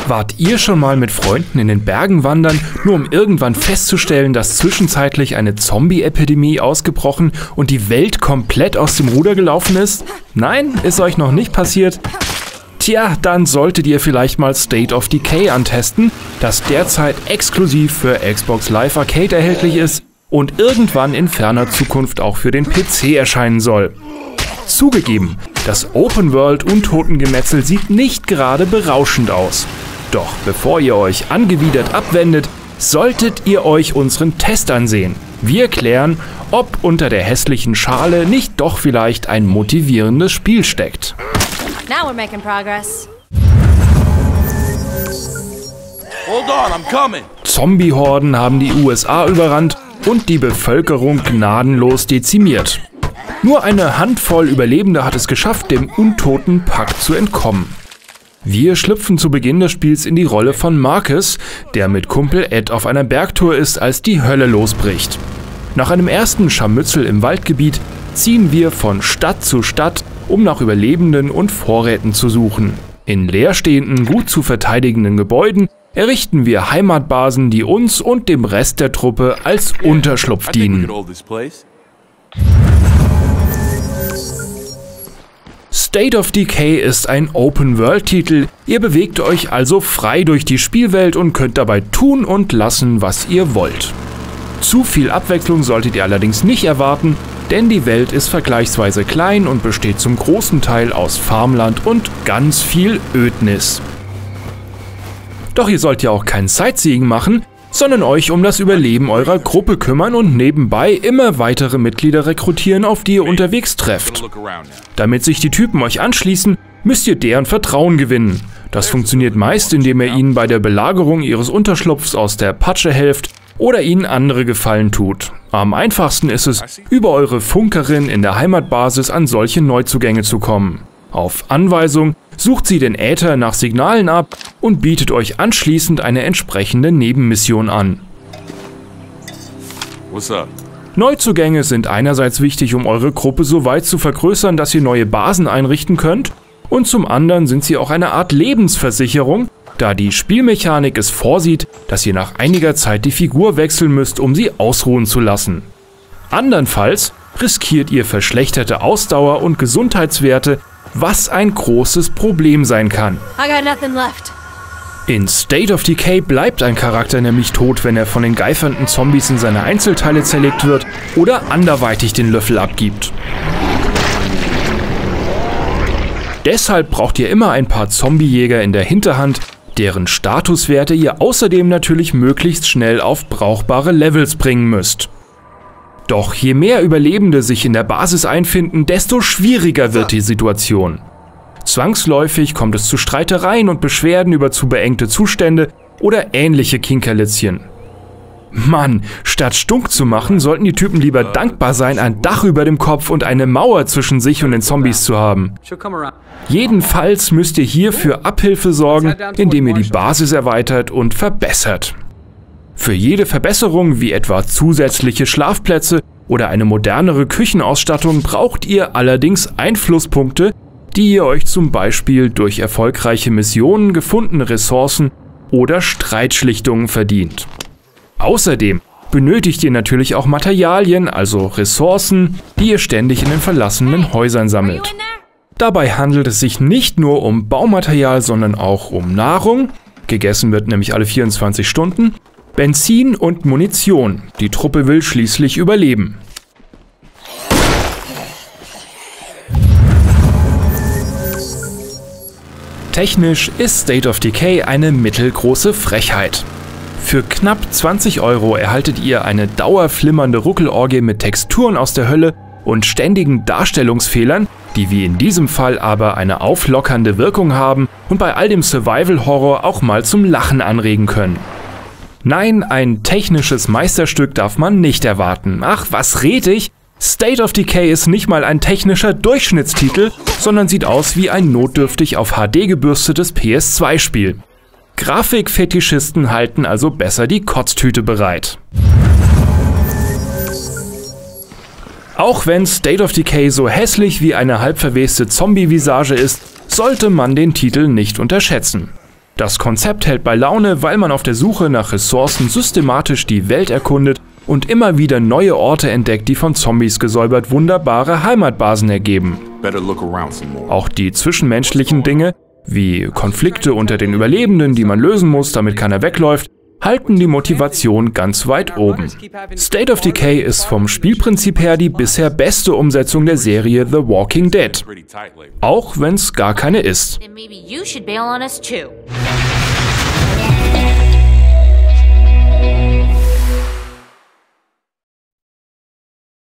Wart ihr schon mal mit Freunden in den Bergen wandern, nur um irgendwann festzustellen, dass zwischenzeitlich eine Zombie-Epidemie ausgebrochen und die Welt komplett aus dem Ruder gelaufen ist? Nein, ist euch noch nicht passiert? Tja, dann solltet ihr vielleicht mal State of Decay antesten, das derzeit exklusiv für Xbox Live Arcade erhältlich ist und irgendwann in ferner Zukunft auch für den PC erscheinen soll. Zugegeben, das Open-World-Untotengemetzel sieht nicht gerade berauschend aus. Doch bevor ihr euch angewidert abwendet, solltet ihr euch unseren Test ansehen. Wir klären, ob unter der hässlichen Schale nicht doch vielleicht ein motivierendes Spiel steckt. Now we're making progress. Hold on, I'm coming. Zombie-Horden haben die USA überrannt und die Bevölkerung gnadenlos dezimiert. Nur eine Handvoll Überlebende hat es geschafft, dem Untotenpakt zu entkommen. Wir schlüpfen zu Beginn des Spiels in die Rolle von Marcus, der mit Kumpel Ed auf einer Bergtour ist, als die Hölle losbricht. Nach einem ersten Scharmützel im Waldgebiet ziehen wir von Stadt zu Stadt, um nach Überlebenden und Vorräten zu suchen. In leerstehenden, gut zu verteidigenden Gebäuden errichten wir Heimatbasen, die uns und dem Rest der Truppe als Unterschlupf dienen. State of Decay ist ein Open-World-Titel. Ihr bewegt euch also frei durch die Spielwelt und könnt dabei tun und lassen, was ihr wollt. Zu viel Abwechslung solltet ihr allerdings nicht erwarten, denn die Welt ist vergleichsweise klein und besteht zum großen Teil aus Farmland und ganz viel Ödnis. Doch ihr sollt ja auch kein Sightseeing machen, sondern euch um das Überleben eurer Gruppe kümmern und nebenbei immer weitere Mitglieder rekrutieren, auf die ihr unterwegs trefft. Damit sich die Typen euch anschließen, müsst ihr deren Vertrauen gewinnen. Das funktioniert meist, indem ihr ihnen bei der Belagerung ihres Unterschlupfs aus der Patsche helft oder ihnen andere Gefallen tut. Am einfachsten ist es, über eure Funkerin in der Heimatbasis an solche Neuzugänge zu kommen. Auf Anweisung sucht sie den Äther nach Signalen ab und bietet euch anschließend eine entsprechende Nebenmission an. Neuzugänge sind einerseits wichtig, um eure Gruppe so weit zu vergrößern, dass ihr neue Basen einrichten könnt, und zum anderen sind sie auch eine Art Lebensversicherung, da die Spielmechanik es vorsieht, dass ihr nach einiger Zeit die Figur wechseln müsst, um sie ausruhen zu lassen. Andernfalls riskiert ihr verschlechterte Ausdauer und Gesundheitswerte, was ein großes Problem sein kann. I got nothing left. In State of Decay bleibt ein Charakter nämlich tot, wenn er von den geifernden Zombies in seine Einzelteile zerlegt wird oder anderweitig den Löffel abgibt. Deshalb braucht ihr immer ein paar Zombiejäger in der Hinterhand, deren Statuswerte ihr außerdem natürlich möglichst schnell auf brauchbare Levels bringen müsst. Doch je mehr Überlebende sich in der Basis einfinden, desto schwieriger wird die Situation. Zwangsläufig kommt es zu Streitereien und Beschwerden über zu beengte Zustände oder ähnliche Kinkerlitzchen. Mann, statt stunk zu machen, sollten die Typen lieber dankbar sein, ein Dach über dem Kopf und eine Mauer zwischen sich und den Zombies zu haben. Jedenfalls müsst ihr hier für Abhilfe sorgen, indem ihr die Basis erweitert und verbessert. Für jede Verbesserung, wie etwa zusätzliche Schlafplätze oder eine modernere Küchenausstattung, braucht ihr allerdings Einflusspunkte, die ihr euch zum Beispiel durch erfolgreiche Missionen, gefundene Ressourcen oder Streitschlichtungen verdient. Außerdem benötigt ihr natürlich auch Materialien, also Ressourcen, die ihr ständig in den verlassenen Häusern sammelt. Dabei handelt es sich nicht nur um Baumaterial, sondern auch um Nahrung, gegessen wird nämlich alle 24 Stunden, Benzin und Munition. Die Truppe will schließlich überleben. Technisch ist State of Decay eine mittelgroße Frechheit. Für knapp 20 € erhaltet ihr eine dauerflimmernde Ruckelorgie mit Texturen aus der Hölle und ständigen Darstellungsfehlern, die wie in diesem Fall aber eine auflockernde Wirkung haben und bei all dem Survival-Horror auch mal zum Lachen anregen können. Nein, ein technisches Meisterstück darf man nicht erwarten. Ach, was red ich? State of Decay ist nicht mal ein technischer Durchschnittstitel, sondern sieht aus wie ein notdürftig auf HD gebürstetes PS2-Spiel. Grafikfetischisten halten also besser die Kotztüte bereit. Auch wenn State of Decay so hässlich wie eine halbverweste Zombie-Visage ist, sollte man den Titel nicht unterschätzen. Das Konzept hält bei Laune, weil man auf der Suche nach Ressourcen systematisch die Welt erkundet und immer wieder neue Orte entdeckt, die von Zombies gesäubert wunderbare Heimatbasen ergeben. Auch die zwischenmenschlichen Dinge, wie Konflikte unter den Überlebenden, die man lösen muss, damit keiner wegläuft, halten die Motivation ganz weit oben. State of Decay ist vom Spielprinzip her die bisher beste Umsetzung der Serie The Walking Dead. Auch wenn es gar keine ist. Then maybe you should bail on us too.